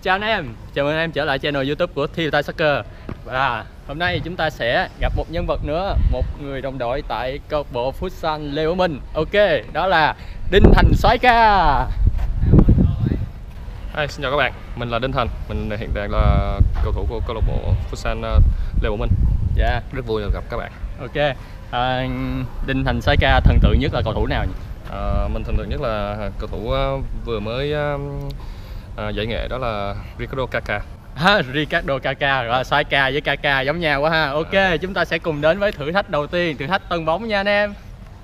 Chào anh em, chào mừng anh em trở lại channel YouTube của Thiêu Tai Soccer. Và hôm nay chúng ta sẽ gặp một nhân vật nữa, một người đồng đội tại câu lạc bộ Futsal Lê Bảo Minh. Ok, đó là Đinh Thành Soái Ca. Xin chào các bạn, mình là Đinh Thành, mình hiện tại là cầu thủ của câu lạc bộ Futsal Lê Bảo Minh. Dạ, rất vui được gặp các bạn. Ok, Đinh Thành Soái Ca thần tượng nhất là cầu thủ nào nhỉ? Mình thần tượng nhất là cầu thủ vừa mới giải nghệ, đó là Ricardo Kaká. Ricardo Kaká, rồi Soái Ca với Kaká giống nhau quá ha. Ok, chúng ta sẽ cùng đến với thử thách đầu tiên, thử thách tân bóng nha anh em.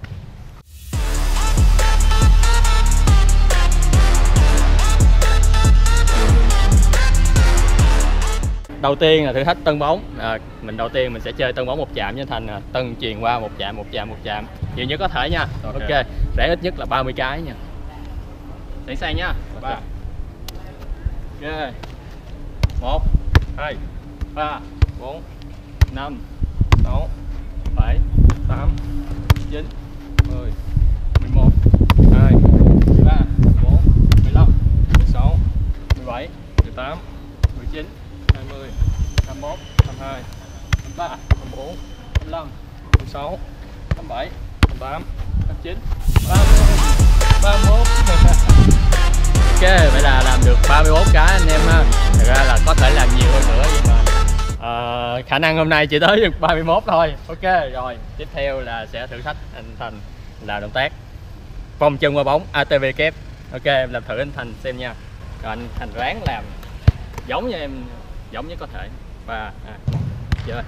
Đầu tiên là thử thách tân bóng. Đầu tiên mình sẽ chơi tân bóng một chạm với Thành. Tân truyền qua một chạm nhiều nhất có thể nha. Ok, rẽ ít nhất là 30 cái nha. Sẵn sàng nha. 3 ok, 1 2 3 4 5 6 7 8 9 10 11 12 13 14 15 16 17 18 19 20 21 22 23 24 25 26 27 28 29 30 31. Ok, vậy là làm được 31 cái anh em ha. Thật ra là có thể làm nhiều hơn nữa nhưng mà khả năng hôm nay chỉ tới được 31 thôi. Ok, rồi tiếp theo là sẽ thử thách anh Thành là động tác vòng chân qua bóng ATV kép. Ok, em làm thử anh Thành xem nha. Rồi anh Thành ráng làm giống như em, giống nhất có thể. 3 2 chơi.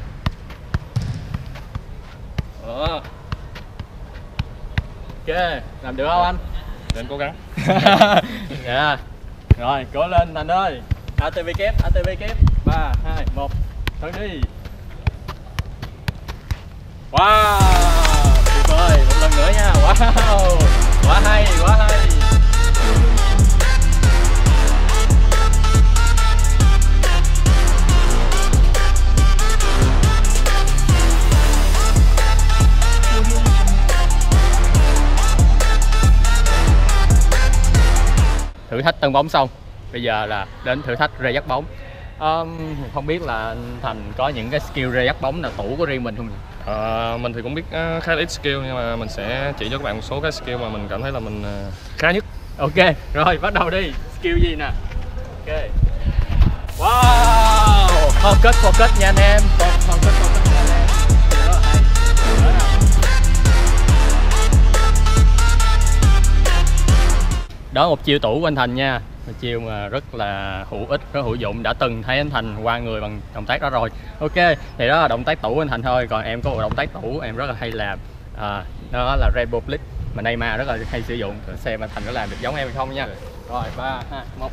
Ok, làm được không anh? Nên cố gắng. Yeah. Rồi, cố lên Thành ơi. ATV kép. 3 2 1. Thử đi. Wow, tuyệt vời, một lần nữa nha. Wow, quá hay. Thử thách tân bóng xong, bây giờ là đến thử thách rê dắt bóng. Không biết là Thành có những cái skill rê dắt bóng nào tủ của riêng mình không? Mình thì cũng biết khá là ít skill, nhưng mà mình sẽ chỉ cho các bạn một số cái skill mà mình cảm thấy là mình khá nhất. Ok, rồi bắt đầu đi. Skill gì nè? Ok. Wow, focus nha anh em. Focus nha anh em. Rất là hay. Đó, một chiêu tủ của anh Thành nha. Một chiêu mà rất là hữu ích, rất hữu dụng. Đã từng thấy anh Thành qua người bằng động tác đó rồi. Ok, thì đó là động tác tủ của anh Thành thôi. Còn em có một động tác tủ em rất là hay làm, đó là Rainbow Flick mà Neymar rất là hay sử dụng. Xem anh Thành có làm được giống em hay không nha. Rồi 3 2 1.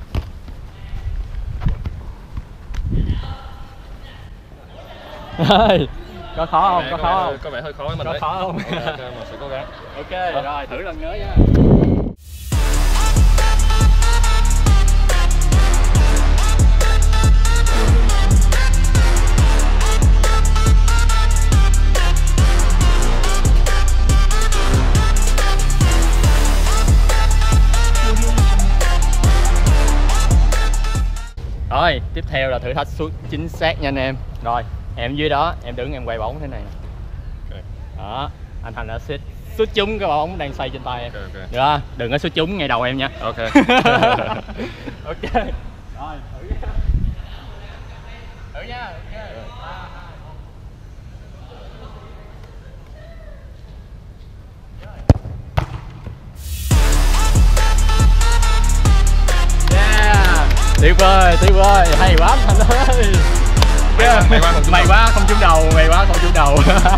Có khó không? Có khó không? Có vẻ hơi khó với mình đấy. Có khó không? Ok, mình sẽ cố gắng. Ok, rồi thử lần nữa nha. Rồi, tiếp theo là thử thách sút chính xác nha anh em. Rồi, em dưới đó, em đứng em quay bóng thế này. Okay. Đó, anh Thành đã sút trúng cái bóng đang xoay trên tay em. Okay. Đó, đừng có sút trúng ngay đầu em nha. Ok. Ok. Rồi, thử nha. Thử nha. Tuyệt vời, hay quá Thành ơi. Mày quá không trúng đầu.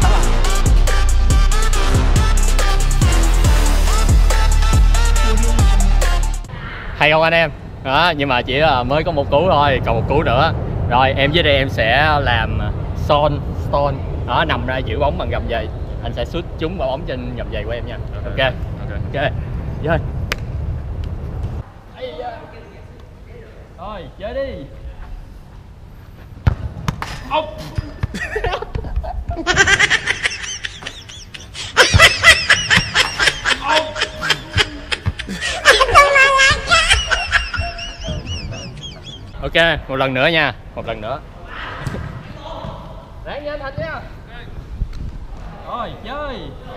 Hay không anh em? Đó, nhưng mà chỉ là mới có một cú thôi, còn một cú nữa. Rồi em dưới đây em sẽ làm stone. Đó, nằm ra giữ bóng bằng gầm giày. Anh sẽ sút trúng vào bóng trên gầm giày của em nha. Ok. Chơi. Rồi, chơi đi. Ok, một lần nữa nha, một lần nữa. Ráng nha Thành nha. Rồi, chơi.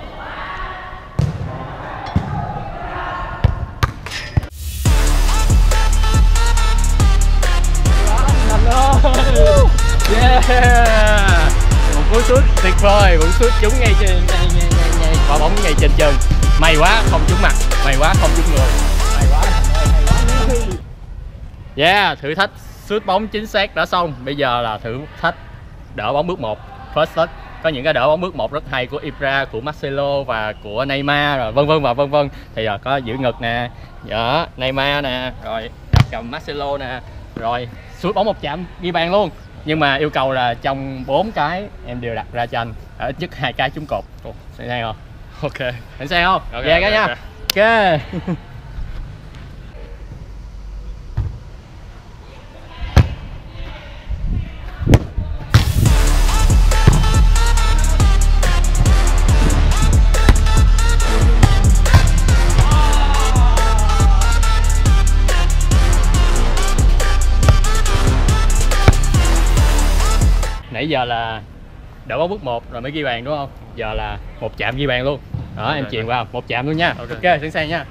Thành ơi. Yeah. Một cú sút tuyệt vời, một sút trúng ngay trên quả bóng ngay trên chân. May quá không trúng mặt, may quá không trúng người. Hay quá Thành ơi, hay quá. Yeah, thử thách sút bóng chính xác đã xong. Bây giờ là thử thách đỡ bóng bước 1, first touch. Có những cái đỡ bóng bước 1 rất hay của Ibra, của Marcelo và của Neymar rồi vân vân và vân vân. Thì có giữ ngực nè, đó, Neymar nè, rồi cầm Marcelo nè, rồi sút bóng một chạm ghi bàn luôn. Nhưng mà yêu cầu là trong 4 cái em đều đặt ra cho anh ít nhất 2 cái trúng cột. Sẵn sàng không? Ok. Sẵn sàng không? Ok, Về cái nha. Ok. Nãy giờ là đỡ bóng bước 1 rồi mới ghi bàn đúng không? Giờ là một chạm ghi bàn luôn. Đó, em chuyền vào một chạm luôn nha. Ok, sẵn sàng nha.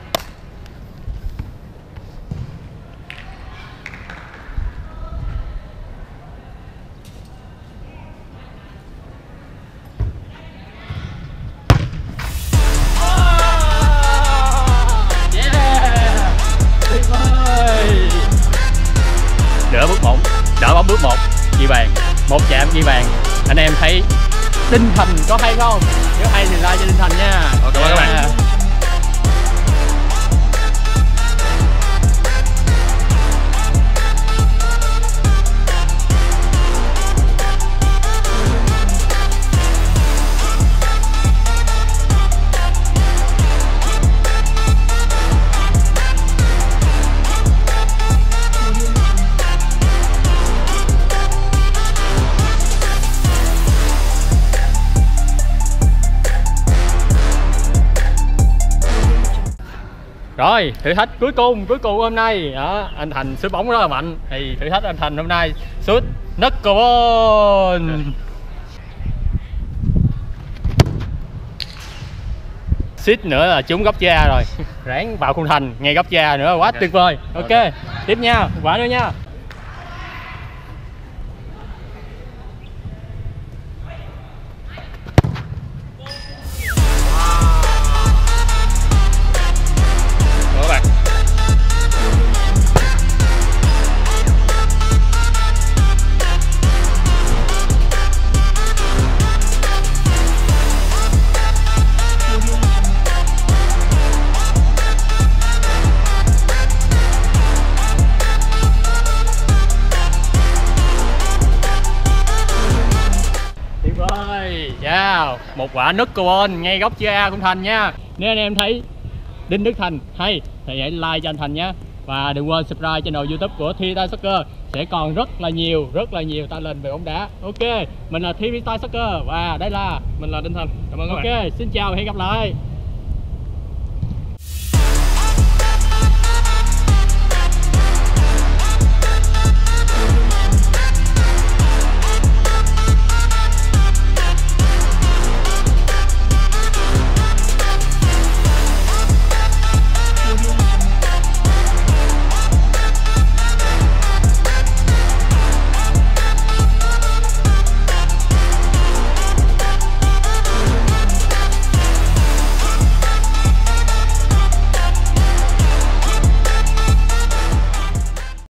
Đỡ bóng bước 1 ghi bàn, một chạm ghi bàn. Anh em thấy Đinh Thành có hay không? Nếu hay thì like cho Đinh Thành nha. Ok các bạn. Rồi, thử thách cuối cùng hôm nay đó, anh Thành sút bóng rất là mạnh. Thì thử thách anh Thành hôm nay sút knuckleball. Suýt nữa là trúng góc da rồi. Ráng vào khung thành ngay góc da nữa, quá tuyệt vời. Ok, tiếp nha, quả nữa nha. Yeah, một quả knuckleball ngay góc chữ A của Thành nha. Nếu anh em thấy Đinh Đức Thành hay thì hãy like cho anh Thành nhé. Và đừng quên subscribe channel YouTube của Thi Soccer. Sẽ còn rất là nhiều talent về bóng đá. Ok, mình là Thi Soccer và đây là mình là Đinh Thành. Cảm ơn các bạn. Ok, xin chào và hẹn gặp lại.